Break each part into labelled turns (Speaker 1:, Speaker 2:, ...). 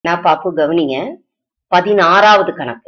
Speaker 1: நான் பாப்பு கவனிங்க 16வது கணக்கு.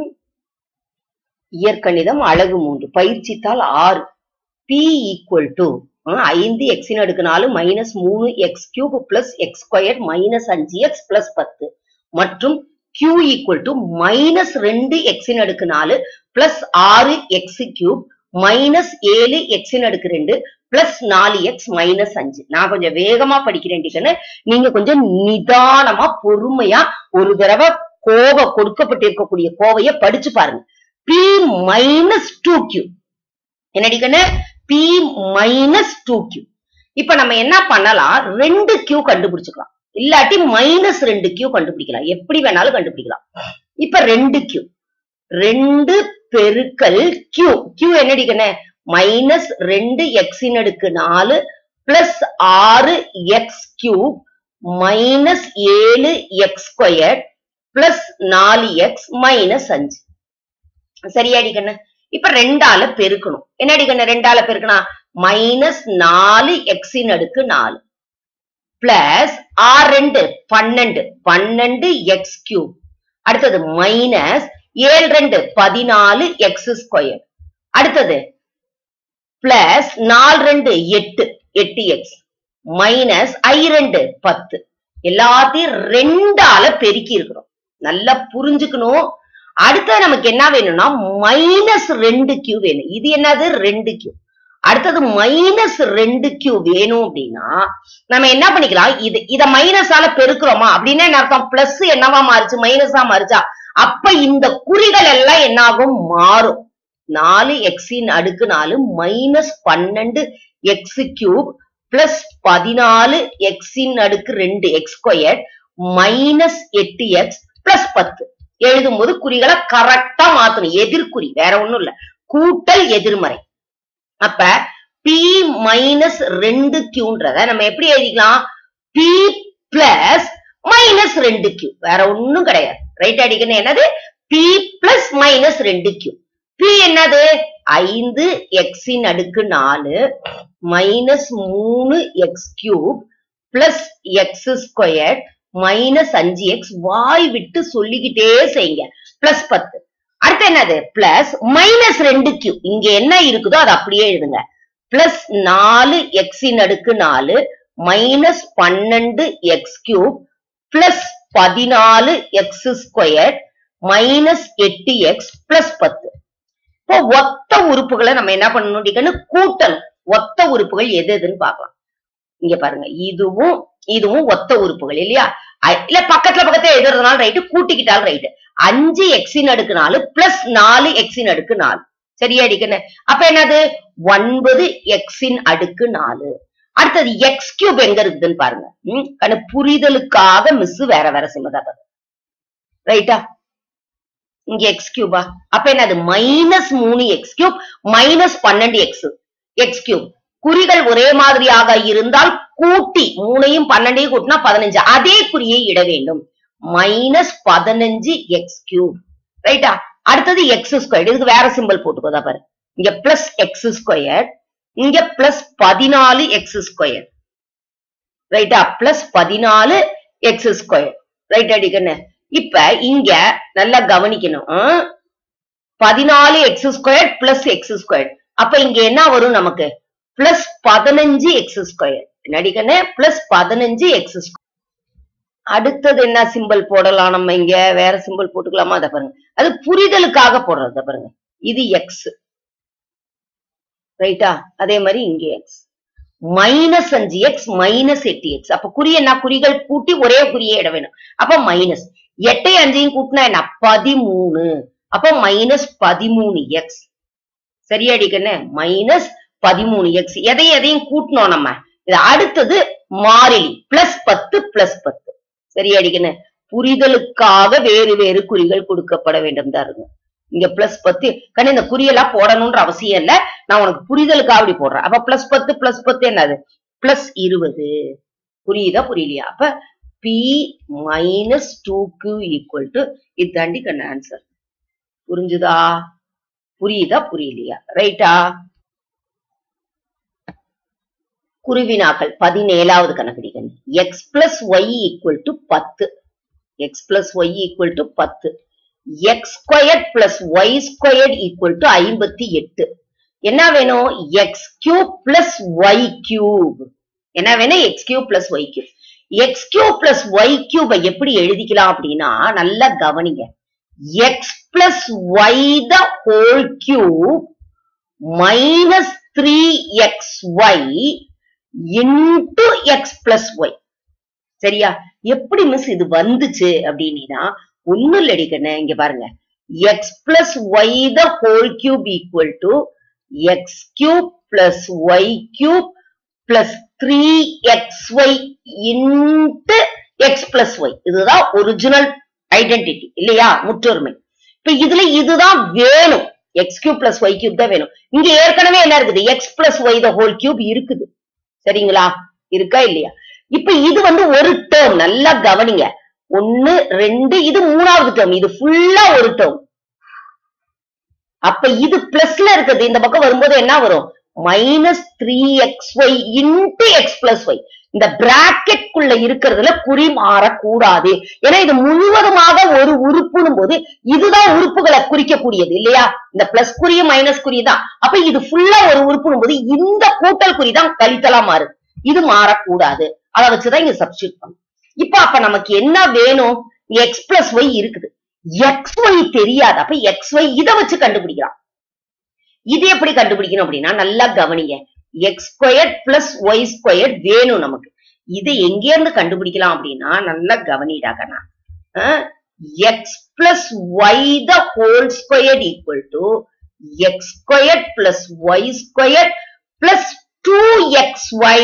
Speaker 1: இயற்கணிதம் அலகு 3 பயிற்சித்தாள் 6 p ஈக்குவல் டு 5 x ன் அடுக்கு 4 minus 3 x cube plus x square minus 5x plus 10 மற்றும் q equal to minus 2 x ன் அடுக்கு 4 plus 6 x cube minus 7 x ன் அடுக்கு 2 பிளஸ் 4x மைனஸ் 5. நான் கொஞ்சம் வேகமா படிக்கிறேன், நீங்க கொஞ்சம் நிதானமா பொறுமையா ஒரு தடவை கொடுக்கப்பட்டிருக்கக்கூடிய கோவையை படிச்சு பாருங்க. p மைனஸ் 2q என்னடிக்கன்னு p மைனஸ் 2q. இப்ப நம்ம என்ன பண்ணலாம், 2q கண்டுபிடிச்சுக்கலாம், இல்லாட்டி மைனஸ் 2q கண்டுபிடிக்கலாம், எப்படி வேணாலும் கண்டுபிடிக்கலாம். இப்ப 2q 2 பெருக்கல் q q என்னடிக்கன்னு மைனஸ் 2 x ன் அடுக்கு 4 plus 6x cube minus 7x square plus 4x minus 5. சரியாடி கண்ணு. இப்ப 2ஆல பெருக்கணும். என்னடி கண்ணு 2ஆல பெருக்கணும், மைனஸ் 4x ன் அடுக்கு 4 பிளஸ் 6 2 12x கியூப், அடுத்தது மைனஸ் 7 2 14x ஸ்கொயர், அடுத்தது பிளஸ் 4 2 8 8x மைனஸ் I2 10. எல்லாத்தையும் 2ஆல பெருக்கி இருக்கிறோம். நல்லா புரிஞ்சுக்கணும். அடுத்தது நமக்கு என்ன வேணும்னா மைனஸ் 2q வேணும். இது என்னது 2q. அடுத்தது மைனஸ் 2q வேணும் அப்படின்னா நம்ம என்ன பண்ணிக்கலாம், இத மைனஸால பெருக்கிறோமா அப்படின்னா என்ன அர்த்தம், பிளஸ் என்னவா மாறுச்சு மைனஸா மாறுச்சா, அப்ப இந்த குறிகள் எல்லாம் என்ன ஆகும் மாறும். 4x ன் அடுக்கு 4 minus 12x cube plus 14x ன் அடுக்கு 2 x square minus 8x plus 10. எழுதும்போது குறிகளை கரெக்டா மாத்தணும். எதிர்குறி வேற ஒண்ணும் இல்ல, கூட்டல் எதிர்மறை. அப்ப p மைனஸ் 2qன்றத நம்ம எப்படி எழுதிக்கலாம், p பிளஸ் மைனஸ் 2q, வேற ஒண்ணும் கிடையாது. ரைட் அடிக்கணும். என்னது p plus minus 2q. p என்னது 5x ன் அடுக்கு 4 minus 3x cube plus x square minus 5x, வாய் விட்டு சொல்லிக்கிட்டே செய்யுங்க, பிளஸ் 10. அடுத்து என்னது பிளஸ் மைனஸ் 2q, இங்க என்ன இருக்குதோ அது அப்படியே எழுதுங்க, பிளஸ் 4x ன் அடுக்கு 4 minus 12x cube plus 14x square minus 8x plus 10. இப்போ ஒத்த உறுப்புகளை நம்ம என்ன பண்ணணும், கூட்டணும். ஒத்த உறுப்புகள் எது எதுன்னு பார்க்கலாம். இங்க பாருங்க, இதுவும் ஒத்த உறுப்புகள் இல்லையா, இல்ல பக்கத்துல எழுதுறதுனால ரைட்டு, கூட்டிக்கிட்டாலும் ரைட்டு. 5x ன் அடுக்கு 4 பிளஸ் 4x ன் அடுக்கு 4. சரியா அடிக்கணும். அப்ப என்னது 9x ன் அடுக்கு 4. அடுத்தது எக்ஸ் கியூப் எங்க இருக்குதுன்னு பாருங்க. புரிதலுக்காக மிஸ் வேற வேற சிம்மதா ரைட்டா. இங்க எக்ஸ் கியூபா, அப்ப என்னது minus 3x cube minus 12x x cube. குறிகள் ஒரே மாதிரியாக இருந்தால் கூட்டி 3ஐயும் 12ஐயும் கூட்டினா 15, அதே குறியை இட வேண்டும். Minus 15x cube. ரைட்டா. அடுத்தது எக்ஸ் ஸ்கொயர், இதுக்கு வேற சிம்பிள் போட்டுக்கோதா பாரு. இங்க பிளஸ் எக்ஸ் ஸ்கொயர், இங்க பிளஸ் 14x ஸ்கொயர். ரைட்டா, பிளஸ் 14x ஸ்கொயர். ரைட் அடிக்கண்ணு. இப்ப இங்க நல்லா கவனிக்கணும், 14x square plus x square. அப்ப இங்க என்ன வரும் நமக்கு, பிளஸ் 15x ஸ்கொயர். நடிக்கண்ணு பிளஸ் 15x ஸ்கொயர். அடுத்தது என்ன சிம்பிள் போடலாம், நம்ம இங்க வேற சிம்பிள் போட்டுக்கலாமா, அதை பாருங்க. அது புரிதலுக்காக போடுறது பாருங்க. இது எக்ஸ் ரைட்டா, அதே மாதிரி இங்க X minus 5x minus 8x. அப்ப குறி என்ன, குறிகள் கூட்டி ஒரே குறியை இட வேணும். அப்ப மைனஸ் 8 5 கூட்டினா என்ன 13, அப்ப மைனஸ் 13x. சரியாடிக்கண்ணே, minus 13x. எதையும் கூட்டணும் நம்ம. இது அடுத்தது மாறிலி பிளஸ் 10 பிளஸ் 10. சரியாடிக்கண்ணே, புரிதலுக்காக வேறு வேறு குறிகள் கொடுக்கப்பட வேண்டும் தான் இருக்கும். இங்க பிளஸ் 10 கண்ணு, இந்த குறியெல்லாம் போடணும்ன்ற அவசியம் இல்ல, நான் உனக்கு புரிதலுக்காக அப்படி போடுறேன். அப்ப பிளஸ் 10 பிளஸ் 10 என்னது பிளஸ் 20. புரியுதா புரியலையா? அப்ப p minus 2q equal to இதாண்டி கண்ணு ஆன்சர். புரிஞ்சுதா புரியுதா புரியலையா? ரைட்டா. குருவினாக்கள் 17வது கணக்கு. x plus y equal to 10. x plus y equal to 10. x squared plus y squared equal to 58. என்ன வேணும்? x cube plus y cube. என்ன வேணும்? x cube plus y cube. x cube plus y cube எப்படி எழுதிக்கலாம் அப்படின்னா நல்லா கவனிங்க. x plus y the whole cube minus 3xy into x plus y. சரியா? எப்படி மிஸ் இது வந்துச்சு அப்படின்னா ஒண்ணும் இல்லடிக்கண்ணே, இங்க பாருங்க. x plus y the whole cube equal to x cube plus y cube plus 3xy into x plus y. இதுதான் original identity இல்லையா? முற்றொருமை. இப்ப இதுல இதுதான் வேணும். x cube plus y cube தான் வேணும். இங்க ஏற்கனவே என்ன இருக்குது? x plus y the whole cube இருக்குது. சரிங்களா? இருக்கா இல்லையா? இப்ப இது ஒரு டேர்ம். நல்லா கவனிங்க. 1 2 இது மூணாவது டேர்ம். இது ஃபுல்லா ஒரு டேர்ம். அப்ப இது பிளஸ்ல இருக்குது. இந்த பக்கம் வரும்போது என்ன வரும்? minus 3xy into x plus y. இந்த பிராக்கெட் குள்ள இருக்கிறதுல குறி மாறக்கூடாது. ஏன்னா இது முழுவதுமாக ஒரு உறுப்புனும் போது இதுதான் உறுப்புகளை குறிக்கக்கூடியது இல்லையா? இந்த பிளஸ் குறியும் மைனஸ் குறி தான். அப்ப இது ஃபுல்லா ஒரு உறுப்புனும் போது இந்த கூட்டல் குறி தான் கழித்தலா மாறுது. இது மாறக்கூடாது. அதை வச்சுதான் இங்க சப்ஸ்டிட்யூட் பண்ணும். இப்ப அப்ப நமக்கு என்ன வேணும்? x plus y இருக்குது. xy தெரியாது. அப்ப xy இதை வச்சு கண்டுபிடிக்கலாம். இது எப்படி கண்டுபிடிக்கணும் அப்படின்னா நல்லா கவனிங்க. x squared plus y squared வேணும் நமக்கு. இது எங்க இருந்து கண்டுபிடிக்கலாம் அப்படின்னா நல்லா கவனிடாகனா. x plus y the whole squared equal to x squared plus y squared plus 2xy.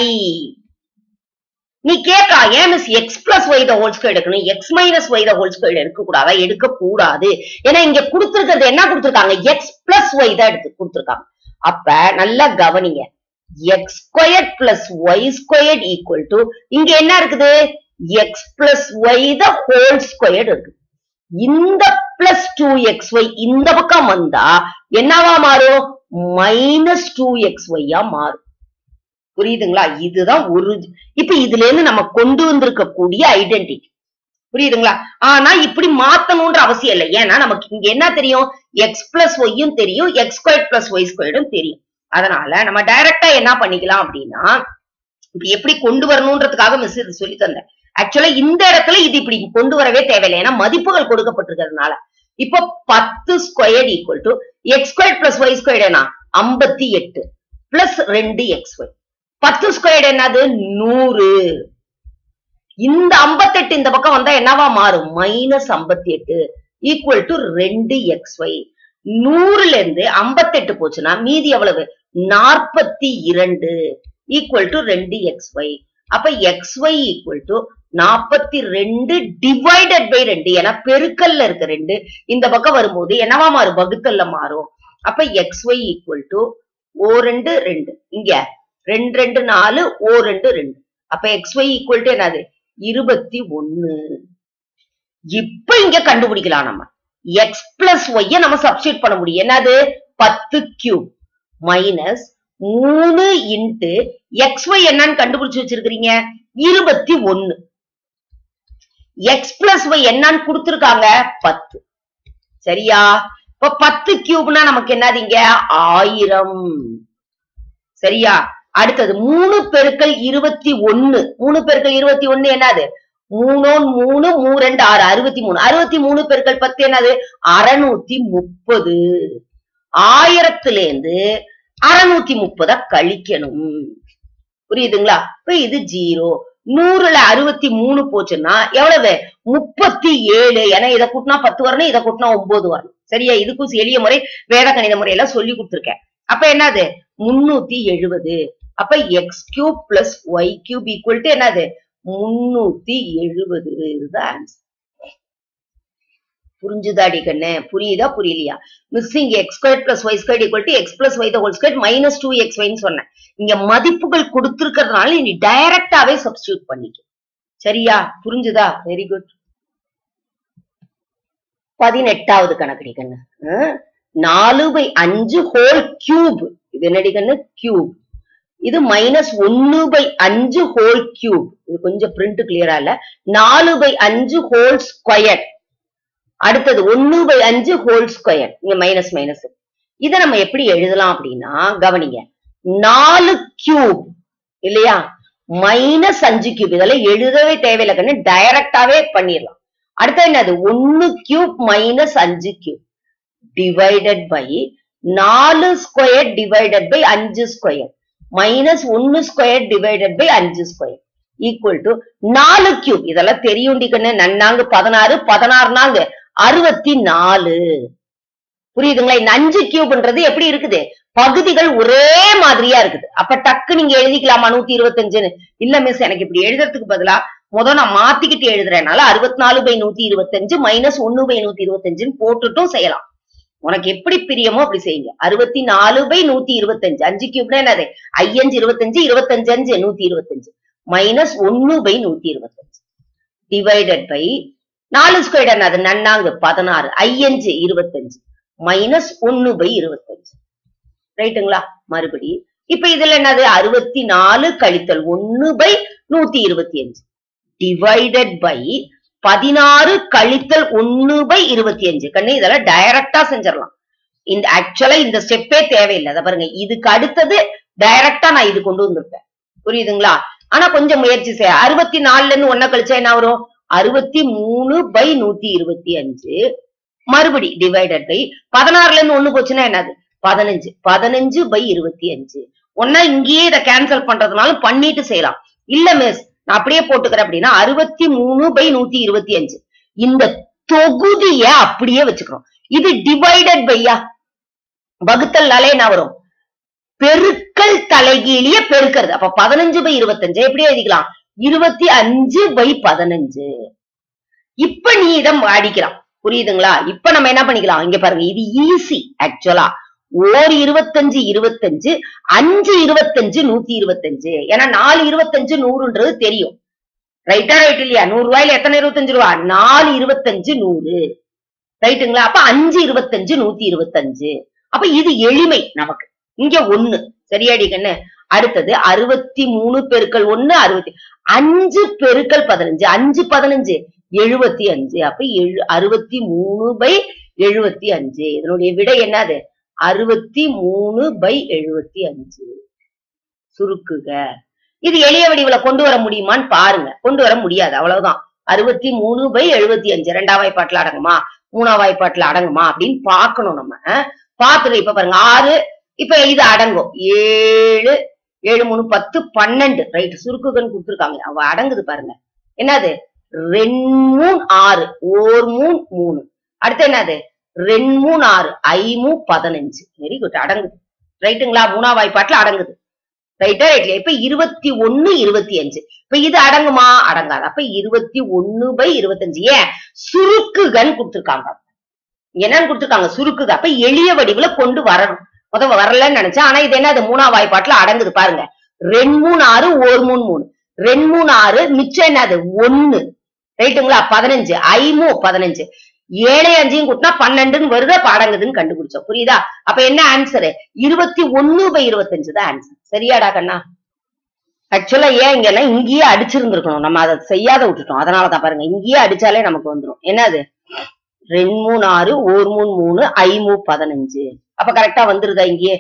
Speaker 1: நீ கேட்கலாம், ஏன் miss x plus y the whole square எடுக்கணும், x minus y the whole square எடுக்கக்கூடாதா? எடுக்கக்கூடாது. ஏன்னா இங்க கொடுத்திருக்கிறது என்ன கொடுத்திருக்காங்க? x plus y தான் எடுத்து கொடுத்திருக்காங்க. அப்ப நல்லா கவனிங்க. x squared plus y squared equal to இங்க என்ன இருக்குது? x plus y the whole squared இருக்கு. இந்த plus 2xy இந்த பக்கம் வந்தா என்னவா மாறும்? minus 2xy மாறும். புரியுதுங்களா? இதுதான் ஒரு. இப்ப இதுல இருந்து நம்ம கொண்டு வந்திருக்கக்கூடிய ஐடென்டிட்டி. புரியுதுங்களா? ஆனா இப்படி மாத்தணும்ன்ற அவசியம் இல்லை. ஏன்னா நமக்கு இங்க என்ன தெரியும்? x plus y-யும் தெரியும், x squared plus y squared-ம் தெரியும். அதனால நம்ம டைரக்டா என்ன பண்ணிக்கலாம் அப்படின்னா இப்படி எப்படி கொண்டு வரணும்ன்றதுக்காக மிஸ் இது சொல்லி தந்தேன். ஆக்சுவலா இந்த இடத்துல இது இப்படி கொண்டு வரவே தேவையில்லை. ஏன்னா மதிப்புகள் கொடுக்கப்பட்டிருக்கிறதுனால. இப்போ 10 square equal to x squared plus y squared என்ன? 58 பிளஸ் 2xy. 10 ஸ்கொயர்டு என்னது? 100. இந்த 58 இந்த பக்கம் வந்தா என்னவா மாறும்? Minus 58 equal to 2xy. 100ல இருந்து 58 போச்சுன்னா மீதி எவ்வளவு? 42 ஈக்குவல் டு 2xy. அப்ப xy equal to 42 divided by 2. ஏன்னா பெருக்கல்ல இருக்க 2 இந்த பக்கம் வரும்போது என்னவா மாறும்? வகுத்தல்ல மாறும். அப்ப xy ஈக்குவல் டு 2 2. இங்க 2 2 4 2 2. அப்ப xy ஈக்குவல் டு என்னது? 21. இப்ப இங்க கண்டுபிடிக்கலாம் நம்ம. x plus y நம்ம சப்ஸ்டிட்யூட் பண்ண முடியும். என்னது? 10 கியூப் மைனஸ் 3 இன்ட்டு xy என்னன்னு கண்டுபிடிச்சு வச்சிருக்கீங்க? 21. x plus y என்னன்னு கொடுத்திருக்காங்க? 10. சரியா? இப்ப 10 கியூப்னா நமக்கு என்னது? இங்க 1000. சரியா? அடுத்தது 3 பெருக்கல் 21. 3 பெருக்கல் 21 என்னது? 3 3 3 2 6 63. 63 பெருக்கல் 10 என்னது? 630. 1000ல இருந்து 630 கழிக்கணும். புரியுதுங்களா? இப்ப இது 0. 100ல 63 போச்சுன்னா எவ்வளவு? 37. ஏன்னா இதை கூட்டினா 10 வரணும், இதை கூட்டினா 9 வரணும். சரியா? இதுக்கும் எளிய முறை வேத கணித முறையெல்லாம் சொல்லி கொடுத்திருக்கேன். அப்ப என்னது? 370. அப்ப x cube plus y cube equal to என்னது? 370. இதுதான் ஆன்சர். புரிஞ்சுதாடி கண்ணே? புரியுதா புரியலையா? மிஸ் இங்க x squared plus y squared equal to x plus y the whole squared minus 2xy ன்னு சொன்னேன். இங்க மதிப்புகள் கொடுத்திருக்கிறதுனால நீ டைரக்டாவே சப்ஸ்டிட்யூட் பண்ணிக்க. சரியா? புரிஞ்சுதா? Very good. 18வது கணக்கு கண்ணு. 4/5 ஹோல் கியூப். இது என்னடி கண்ணு? கியூப் இது -1/5 ஹோல் கியூப். இது கொஞ்சம் பிரிண்ட் கிளியரா இல்ல. 4/5 ஹோல் ஸ்கொயர். அடுத்தது 1/5 ஹோல் ஸ்கொயர். இங்க மைனஸ் மைனஸ். இதை நம்ம எப்படி எழுதலாம் அப்படின்னா கவனிங்க, 4 கியூப் இல்லையா, -5 கியூப். இதெல்லாம் எழுதவே தேவையில்லை கண்ணு, டைரக்டாவே பண்ணிடலாம். அடுத்து என்னது, 1 cube -5 cube divided by 4 square divided by 5 square -1 square divided by 5 square equal to 4 cube. இதெல்லாம் தெரியும்டி கண்ணு. நன்னாங்க 16, 16 நாங்க 64. புரியுதுங்களா? இந்த 5 கியூப்ன்றது எப்படி இருக்குது, பகுதிகள் ஒரே மாதிரியா இருக்குது. அப்ப டக்கு நீங்க எழுதிக்கலாமா 125? இல்ல மிஸ், எனக்கு இப்படி எழுதுறதுக்கு பதிலா முதல் நான் மாத்திக்கிட்டு எழுதுறேனால 64/125 -1/125 போட்டுட்டும் செய்யலாம். உனக்கு எப்படி பிரியமோ அப்படி செய்யுங்க. 64/125. 5 கியூப்னா என்னது, 5 25, 25 125 -1/125 டிவைடட் பை 4 ஸ்கொயர் என்னது, நன்னாங்க 16, 5 25 -1/25. ரைட்டுங்களா? மறுபடி இப்ப இதுல என்னது, 64 கழித்தல் 1/125 டிவைடட் பை 16 கழித்தல் 1/25. கண்ணு இதெல்லாம் டைரக்டா செஞ்சிடலாம். இந்த ஆக்சுவலா இந்த ஸ்டெப்பே தேவையில்லை. அதை பாருங்க, இதுக்கு அடுத்தது டைரக்டா நான் இது கொண்டு வந்திருப்பேன். புரியுதுங்களா? ஆனா கொஞ்சம் முயற்சி செய்ய. 64ல இருந்து 1 கழிச்சா என்ன வரும், 63/125 மறுபடி டிவைடட் பை 16ல இருந்து 1 போச்சுன்னா என்னது, 15, 15/25. ஒன்னா இங்கேயே இதை கேன்சல் பண்றதுனால பண்ணிட்டு செய்யலாம். இல்ல மிஸ் நான் அப்படியே போட்டுக்கிறேன் அப்படின்னா 63/125. இந்த தொகுதிய அப்படியே வச்சுக்கிறோம். இது டிவைடட் பையா, வகுத்தல்னாலே என்ன வரும், பெருக்கல் தலைகீழிய பெருக்கிறது. அப்ப 15/25 எப்படி எழுதிக்கலாம், 25/15. இப்ப நீ இதை அடிக்கலாம். புரியுதுங்களா? இப்ப நம்ம என்ன பண்ணிக்கலாம், இங்க பாருங்க, இது ஈஸி ஆக்சுவலா. 25 25, 5 25 125. ஏன்னா 4 25 100ன்றது தெரியும். ரைட்டா ரைட் இல்லையா? 100 ரூபாயில எத்தனை 25 ரூபா, 4 25 100. ரைட்டுங்களா? அப்ப 5 25 125. அப்ப இது எளிமை நமக்கு. இங்க 1 சரியாடி கண்ணு. அடுத்தது 63 பெருக்கல் 1 60, 5 பெருக்கல் 15, 5 15 75. அப்ப 63/75. இதனுடைய விடை என்னது, 63/75. சுருக்குக. இது எளிய வடிவுல கொண்டு வர முடியுமான்னு பாருங்க. கொண்டு வர முடியாது, அவ்வளவுதான். 63/75 2ஆம் வாய்ப்பாட்டுல அடங்குமா, 3ஆம் வாய்ப்பாட்டுல அடங்குமா அப்படின்னு பாக்கணும் நம்ம. பாத்துட்டு இப்ப பாருங்க 6, இப்ப இது அடங்கும். 7 7 3 10 12. ரைட், சுருக்குகன்னு கொடுத்துருக்காங்க, அவ அடங்குது பாருங்க. என்னது, 2 3 6, 1 3 3. அடுத்து என்னது, 2 3 6, 5 15. வெரி குட், அடங்குது. ரைட்டுங்களா? 3ஆம் வாய்ப்பாட்டுல அடங்குது. ரைட்டா ரைட்ல. இப்ப 21 25. இப்ப இது அடங்குமா, அடங்காது. அப்ப 21/25. ஏன், சுருக்குகன்னு கொடுத்துருக்காங்க. என்னன்னு கொடுத்துருக்காங்க, சுருக்குக. அப்ப எளிய வடிவுல கொண்டு வரணும். முதல்ல வரலன்னு நினைச்சேன். ஆனா இது என்னது, 3ஆம் வாய்ப்பாட்டுல அடங்குது பாருங்க. 2 3 6, 1 3 3. 2 3 6, மிச்சம் என்னது 1. ரைட்டுங்களா? 15, 5 15. 7 5 கூட்டினா 12 வருது. அப்ப அடங்குதுன்னு கண்டுபிடிச்சோம். புரியுதா? அப்ப என்ன ஆன்சரு, 21/25 தான் ஆன்சர். சரியாடா கண்ணா? ஆக்சுவலா ஏன் இங்க இங்கேயே அடிச்சிருந்திருக்கணும், நம்ம அதை செய்யாத விட்டுட்டோம். அதனாலதான் பாருங்க, இங்கேயே அடிச்சாலே நமக்கு வந்துடும். என்னது, 2 3 6, 1 3 3, 5 15. அப்ப கரெக்டா வந்துருதா? இங்கேயே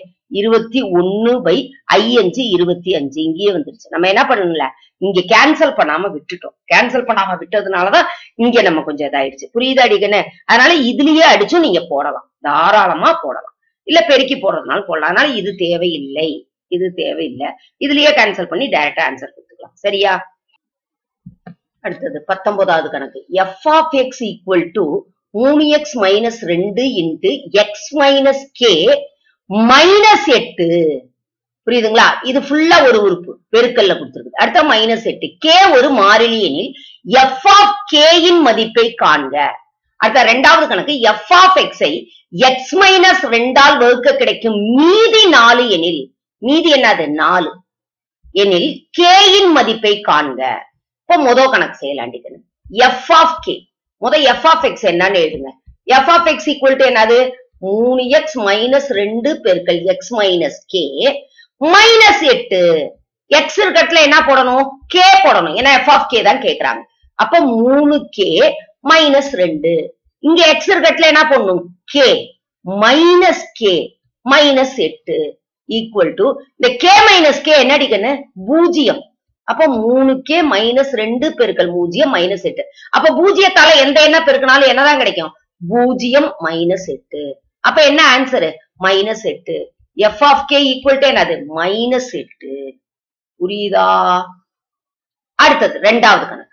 Speaker 1: 21/5 25 இங்கேயே வந்துருச்சு. நம்ம என்ன பண்ணல, இங்க கேன்சல் பண்ணாம விட்டுட்டோம். கேன்சல் பண்ணாம விட்டதுனாலதான் இங்க நம்ம கொஞ்சம் இதாயிடுச்சு. புரியுதா அடிக்கன்னு? அதனால இதுலயே அடிச்சும் நீங்க போடலாம், தாராளமா போடலாம். இல்ல பெருக்கி போடுறதுனால போடலாம். அதனால இது தேவையில்லை, இது தேவையில்லை. இதுலயே கேன்சல் பண்ணி டைரக்டா ஆன்சர் கொடுத்துக்கலாம். சரியா? அடுத்தது 19வது கணக்கு. f of x equal to 3x minus 2 into x minus k minus 8. புரியுதுங்களா? இது ஃபுல்லா ஒரு உறுப்பு பெருக்கல்ல கொடுத்திருக்கு. அடுத்த -8. k ஒரு மாறிலி எனில் f of k இன் மதிப்பை காண்க. அடுத்த 2வது கணக்கு. f of x ஐ x minus 2 ஆல் வகுக்க கிடைக்கும் மீதி 4 எனில், மீதி என்னது 4 எனில் k இன் மதிப்பை காண்க. இப்ப முதல் கணக்கு செய்யலாண்டிக்கணும். f of k, முத f of x என்னன்னு எழுதுங்க. f of x equal to என்னது, 3x minus 2 பெருக்கல் x minus k -8. எக்ஸ் இருக்கட்டுல என்ன போடணும்? கே போடணும். ஏன்னா எஃப் ஆஃப் கே தான் கேக்குறாங்க. அப்ப 3k -2. இங்க எக்ஸ் இருக்கட்டுல என்ன போடணும்? கே -k -8 ஈக்குவல் டு இந்த k - k என்ன அடிக்கன்னு? 0. அப்ப 3k -2 பெருக்கல் 0 -8. அப்ப பூஜ்ஜியத்தால எந்த எண்ணெய் பெருக்கினாலும் என்னதான் கிடைக்கும்? 0 -8. அப்ப என்ன answer? -8. f of k equal to என்னது? -8. புரியுதா? அடுத்தது இரண்டாவது கணக்கு.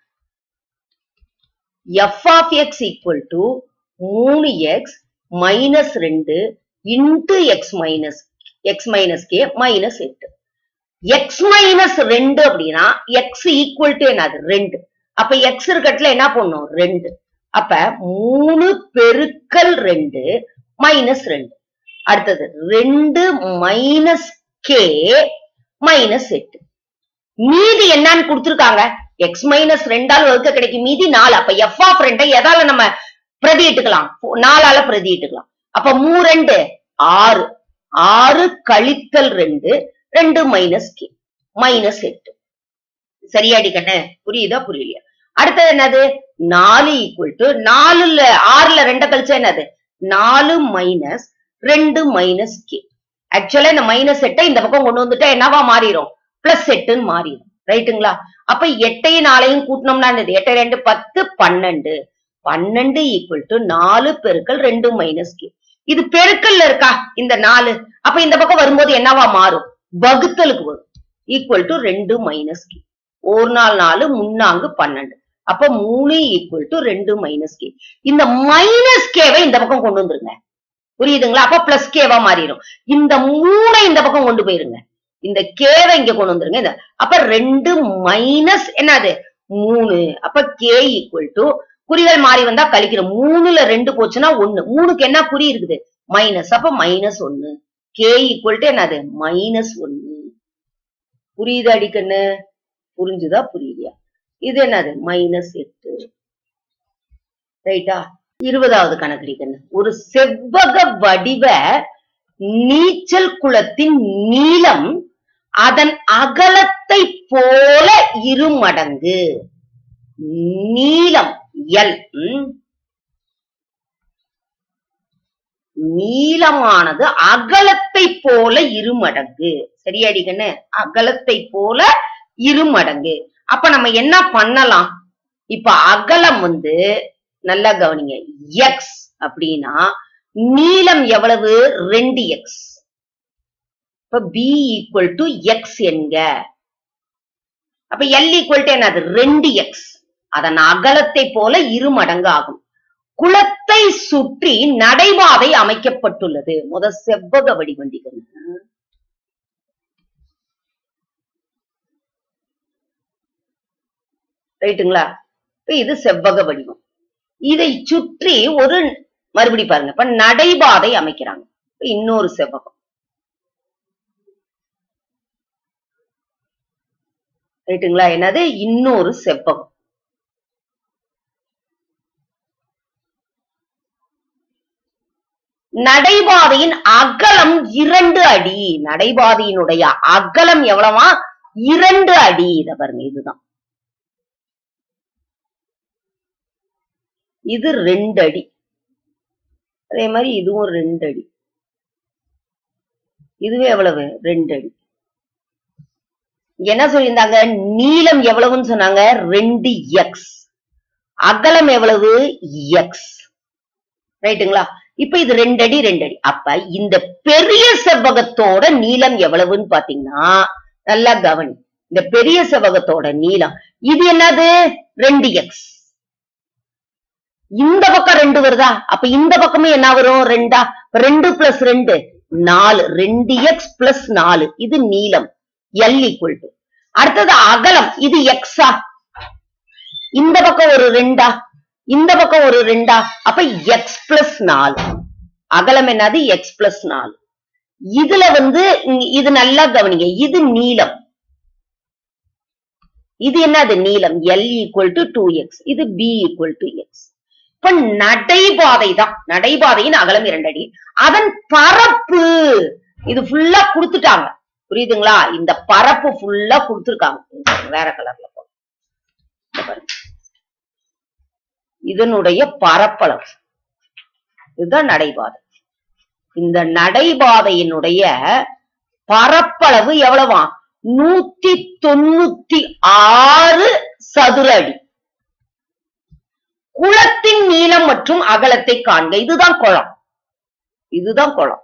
Speaker 1: f of x equal to 3x -2 into x minus k -8. x -2 அப்படின்னா x ஈக்குவல் டு என்னது? 2. அப்ப x இருக்கட்டுல என்ன பண்ணும்? 2. அப்ப 3 பெருக்கல் 2 -2. அடுத்தது 2 k -8. மீதி என்னன்னு கொடுத்திருக்காங்க? x -2 ஆல் வகுக்க கிடைக்கும் மீதி 4. அப்ப f of 2 எதால நம்ம பிரதியிட்டுக்கலாம்? 4 ஆல பிரதியிட்டுக்கலாம். அப்ப 3 6. 6 கழித்தல் 2 2 k -8. சரியாடி கண்ணு? புரியுதா புரியலையா? அடுத்தது என்னது? 4 ஈக்குவல் டு 4ல 6ல 2 கழிச்சா என்னது? 4 மைனஸ் 2 k. ஆக்சுவலா இந்த -8 இந்த பக்கம் கொண்டு வந்துட்டா என்னவா மாறிடும்? +8 மாறிடும். ரைட்டுங்களா? அப்ப 8 4 கூட்டினோம்னா என்னது? 8 2 10 12. 12 ஈக்குவல் டு 4 பெருக்கல் 2 k. இது பெருக்கல்ல இருக்கா இந்த 4? அப்ப இந்த பக்கம் வரும்போது என்னவா மாறும்? வகுத்தலுக்கு வரும். Equal to 2 k. 1 4 4 3 12. அப்ப 3 ஈக்குவல் டு 2 k. இந்த -k இந்த பக்கம் கொண்டு வந்துருங்க. புரியுதுங்களா? அப்ப +k மாறிடும். இந்த 3 இந்த பக்கம் கொண்டு போயிருங்க. இந்த k இங்க கொண்டு வந்துருங்க. அப்ப 2 மைனஸ் என்னது? 3. அப்ப k ஈக்குவல் டு குறிகள் மாறி வந்தா கழிக்கிறோம். 3ல 2 போச்சுன்னா 1. 3க்கு என்ன குறி இருக்குது? மைனஸ். அப்ப -1. k ஈக்குவல் டு என்னது? -1. புரியுதா அடிக்கண்ணு? புரிஞ்சுதா புரியலையா? இது என்னது? -8. ரைட்டா? 20வது கணக்கு அடிக்கண்ணு. ஒரு செவ்வக வடிவ நீச்சல் குளத்தின் நீளம் அதன் அகலத்தை போல 2 மடங்கு. நீளம் L. நீளமானது அகலத்தை போல 2 மடங்கு. சரியாடி கண்ணு? அகலத்தை போல 2 மடங்கு. அப்ப நம்ம என்ன பண்ணலாம்? இப்ப அகலம் நல்லா கவனிங்க. x அப்படின்னா நீளம் எவ்வளவு? 2x. இப்ப b ஈக்குவல் டு x என்க. அப்ப L ஈக்குவல் டு என்னது? 2x. அதன் அகலத்தை போல 2 மடங்கு ஆகும். குளத்தை சுற்றி நடைபாதை அமைக்கப்பட்டுள்ளது. செவ்வக வடிவண்டிகள். ரைட்டுங்களா? இது செவ்வக வடிவம். இதை சுற்றி ஒரு மறுபடி பாருங்க. இப்ப நடைபாதை அமைக்கிறாங்க. இன்னொரு செவ்வகம். ரைட்டுங்களா? என்னது? இன்னொரு செவ்வகம். நடைபாதையின் அகலம் 2 அடி. நடைபாதையினுடைய அகலம் எவ்வளவா? 2 அடி. இத பாருங்க. இதுதான். இது 2 அடி. அதே மாதிரி இதுவும் 2 அடி. இதுவே எவ்வளவு? 2 அடி. என்ன சொல்லியிருந்தாங்க? நீளம் எவ்வளவுன்னு சொன்னாங்க? 2x. அகலம் எவ்வளவு? x. ரைட்டுங்களா? இப்ப இது 2 அடி 2 அடி. அப்ப இந்த பெரிய செவ்வகத்தோட நீளம் எவ்வளவுன்னு பாத்தீங்கன்னா நல்லா கவனி. இந்த பெரிய செவ்வகத்தோட நீளம் இது என்னது? 2x. இந்த பக்கம் 2 வருதா? அப்ப இந்த பக்கமும் என்ன வரும்? 2. 2 + 2 4. 2x + 4. இது நீளம் L ஈக்குவல் டு. அடுத்தது அகலம். இது x. இந்த பக்கம் ஒரு 2. இந்த பக்கம் ஒரு 2. அப்ப x + 4. அகலம் என்னது? x + 4. இதுல இது நல்லா கவனிங்க. இது நீளம். இது என்னது? நீளம் L ஈக்குவல் டு 2x. இது b ஈக்குவல் டு x. இப்ப நடைபாதை தான். நடைபாதையின் அகலம் 2 அடி. அதன் பரப்பு இது ஃபுல்லா கொடுத்துட்டாங்க. புரியுதுங்களா? இந்த பரப்பு ஃபுல்லா கொடுத்திருக்காங்க. வேற கலர்ல பாருங்க. இதனுடைய பரப்பளவு இதுதான் நடைபாதை. இந்த நடைபாதையினுடைய பரப்பளவு எவ்வளவா? 196 சதுர அடி. குளத்தின் நீளம் மற்றும் அகலத்தை காண்க. இதுதான் குளம். இதுதான் குளம்.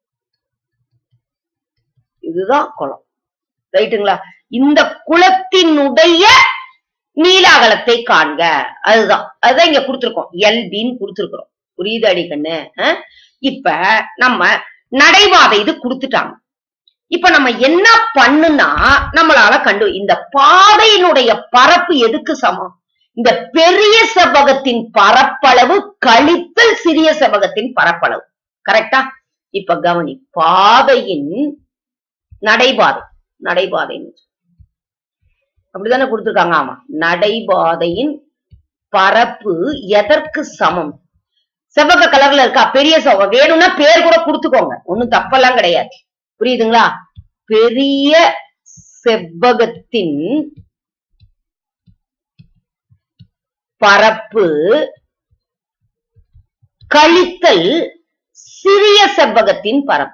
Speaker 1: இதுதான் குளம். ரைட்டுங்களா? இந்த குளத்தினுடைய நீள அகலத்தை காண்க. அதுதான் இங்க கொடுத்திருக்கோம். எல்பின்னு கொடுத்திருக்கிறோம். புரியுது அடி கண்ணு? இப்ப நம்ம நடைபாதை இது கொடுத்துட்டாங்க. இப்ப நம்ம என்ன பண்ணுனா நம்மளால இந்த பாதையினுடைய பரப்பு எதுக்கு சமம்? இந்த பெரிய செவ்வகத்தின் பரப்பளவு கழித்தல் சிறிய செவ்வகத்தின் பரப்பளவு. கரெக்டா? இப்ப கவனி, பாதையின் நடைபாதை அப்படிதானே கொடுத்திருக்காங்க. ஆமா, நடைபாதையின் பரப்பு எதற்கு சமம்? செவ்வக கலர்ல இருக்கா? பெரிய செவ்வகம் வேணும்னா பேர் கூட கொடுத்துக்கோங்க, ஒண்ணும் தப்பெல்லாம் கிடையாது. புரியுதுங்களா? பெரிய செவ்வகத்தின் பரப்பு கழித்தல் சிறிய செவ்வகத்தின் பரப்பு.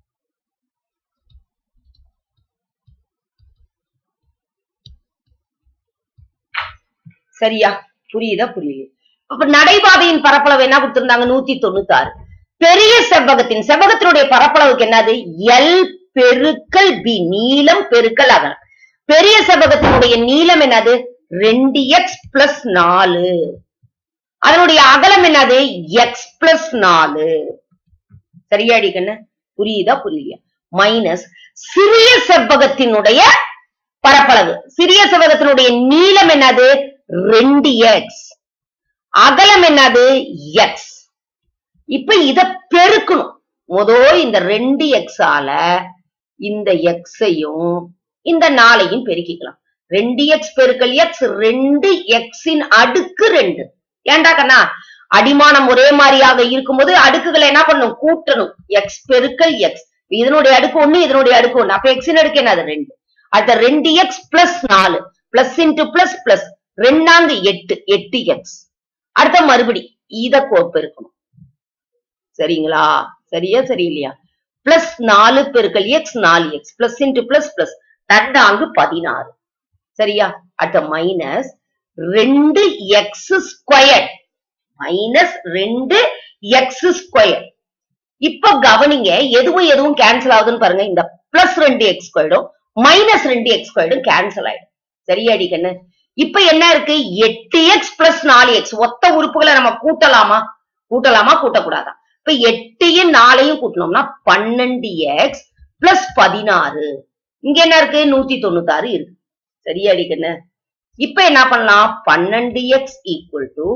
Speaker 1: சரியா? புரியுதா? புரியுது. அப்ப நடைபாதையின் பரப்பளவு என்ன கொடுத்திருந்தாங்க? 196. பெரிய செவ்வகத்தினுடைய பரப்பளவுக்கு என்னது? எல் பெருக்கல் பி, நீளம் பெருக்கல் அகலம். பெரிய செவ்வகத்தினுடைய நீளம் என்னது? 2x plus 4. அதனுடைய அகலம் என்னது? x plus 4. சரியாடி கண்ணு? புரியுதா? புரியலையா? மைனஸ் சிறிய செவ்வகத்தினுடைய பரப்பளவு. சிறிய செவ்வகத்தினுடைய நீளம் என்னது? 2x. அகலம் என்னது? x. இப்ப இத பெருக்கணும். இந்த 2x ஆல இந்த x-ஐயும் இந்த 4-ஐயும் பெருக்கிக்கலாம். 2x பெருக்கல் x, 2x இன் அடுக்கு 2. ஏண்டா கண்ணா? அடிமானம் ஒரே மாதிரியாக இருக்கும்போது அடுக்குகளை என்ன பண்ணும்? கூட்டணும். x பெருக்கல் x. இதனுடைய அடுக்கு 1, இதனுடைய அடுக்கு 1. அப்ப x இன் அடுக்கு என்னது? 2. அடுத்த 2x plus 4, plus into plus plus 2 8, 8x. அடுத்த மறுபடி இத பெருக்கணும். சரிங்களா? சரியா? சரியில்லையா? பிளஸ் 4 பெருக்கல் x, 4x. Plus into plus plus 2 16. சரியா? அடுத்த minus 2x square. Minus 2x square. இப்ப கவனிங்க, எதுவும் கேன்சல் ஆகுதுன்னு பாருங்க. இந்த பிளஸ் 2x ஸ்கொயரும் மைனஸ் 2x ஸ்கொயரும் கேன்சல் ஆயிடும். சரியாடி கண்ணு? இப்ப என்ன இருக்கு? 8x plus 4x. ஒத்த உறுப்புகளை நம்ம கூட்டலாமா? கூட்டக்கூடாதா? இப்ப 8யும் 4யும் கூட்டணும்னா 12x பிளஸ் 16. இங்க என்ன இருக்கு? 196 இருக்கு. சரியாடி கண்ணு? இப்ப என்ன பண்ணலாம்? 12x ஈக்குவல் டு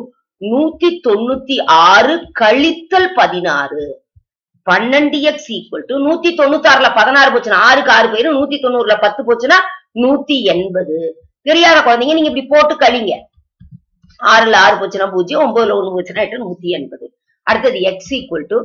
Speaker 1: 196 கழித்தல் 16. 12x ஈக்குவல் டு 196ல 16 போச்சுன்னா 6க்கு 6 போயிடும். 190ல 10 போச்சுன்னா 180. தெரியாத குழந்தைங்க நீங்க இப்படி போட்டு கழிங்க. 6ல 6 போச்சுன்னா 0, 9ல 1 போச்சுன்னா 8, 180. அடுத்தது x ஈக்குவல் டு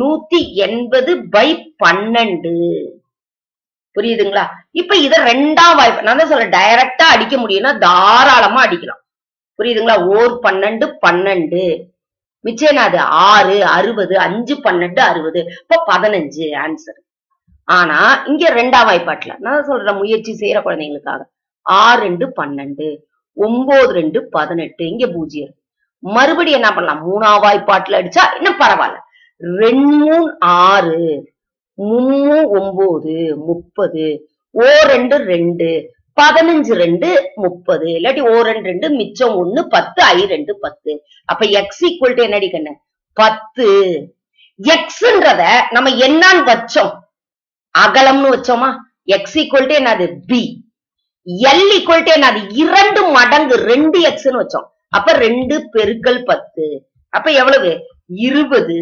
Speaker 1: 180/12. புரியுதுங்களா? இப்ப இத ரெண்டாம் வாய்ப்பு நான் தான் சொல்றேன், டைரக்டா அடிக்க முடியும்னா தாராளமா அடிக்கலாம். புரியுதுங்களா? 4 12 12 மிச்சம் என்னது? 6 60, 5 12 60. இப்ப 15 ஆன்சர். ஆனா இங்க ரெண்டாம் வாய்ப்பாட்டுல நான் சொல்றேன், முயற்சி செய்யற குழந்தைங்களுக்காக 6 2 12, 9 2 18. இங்க 0. மறுபடியும் என்ன பண்ணலாம்? மூணாம் வாய்ப்பாட்டுல அடிச்சா இன்னும் பரவாயில்ல. 2 6, 3 9 30, O 2 2, 15 2 30. இல்லாட்டி O 2 2 மிச்சம் 1 10, I 2 10. அப்ப x ஈக்குவல் டு என்னடி கண்ணு? 10. xன்றத நம்ம என்னன்னு வச்சோம்? அகலம்னு வச்சோமா? x ஈக்குவல் டு என்னது? b. l ஈக்குவல் டு என்னது? 2 மடங்கு 2xன்னு வச்சோம். அப்ப 2 பெருக்கல் 10. அப்ப எவ்வளவு? 20.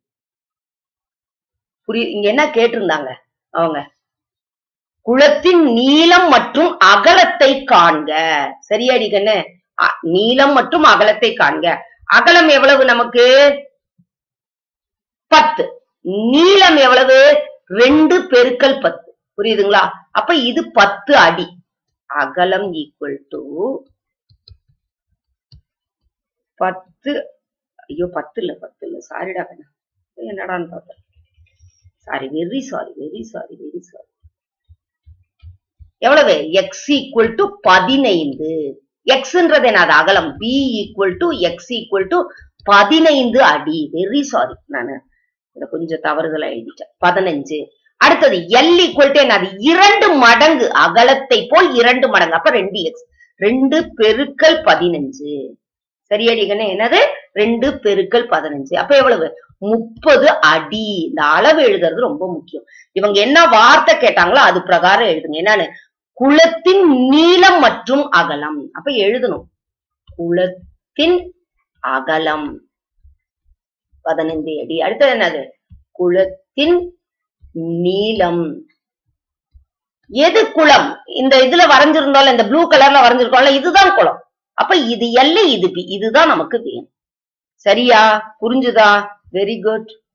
Speaker 1: இங்க என்ன கேட்டிருந்தாங்க அவங்க? குளத்தின் நீளம் மற்றும் அகலத்தை காண்க. சரியாடி கண்ணு? நீளம் மற்றும் அகலத்தை காண்க. அகலம் எவ்வளவு நமக்கு? 10. நீளம் எவ்வளவு? 2 பெருக்கல் 10. புரியுதுங்களா? அப்ப இது 10 அடி. அகலம் ஈக்குவல் டு 10. ஐயோ 10 இல்ல சாரிடா கண்ணா, என்னடான்னு பார்த்தேன். Sorry, very sorry. எவ்வளவு? X equal to 15. எக்ஸ்ன்றது என்னது? அகலம். B equal to x equal to 15 அடி. வெரி சாரி, நானு இத கொஞ்சம் தவறுதலா எழுதிட்டேன். 15. அடுத்தது எல் ஈக்குவல் டு என்னது? 2 மடங்கு அகலத்தை போல் 2 மடங்கு. அப்ப 2x. 2 பெருக்கல் 15. சரியாடிக்கண்ணே? என்னது? 2 பெருக்கல் 15. அப்ப எவ்வளவு? 30 அடி. இந்த அளவு எழுதுறது ரொம்ப முக்கியம். இவங்க என்ன வார்த்தை கேட்டாங்களோ அது பிரகாரம் எழுதுங்க. என்னன்னு? குளத்தின் நீளம் மற்றும் அகலம். அப்ப எழுதணும். குளத்தின் அகலம் 15 அடி. அடுத்தது என்னது? குளத்தின் நீளம். எது குளம்? இந்த இதுல வரைஞ்சிருந்தோம்ல, இந்த ப்ளூ கலர்ல வரைஞ்சிருக்கோம்ல, இதுதான் குளம். அப்ப இது எல், இது பி. இதுதான் நமக்கு வேணும். சரியா? புரிஞ்சுதா? Very good.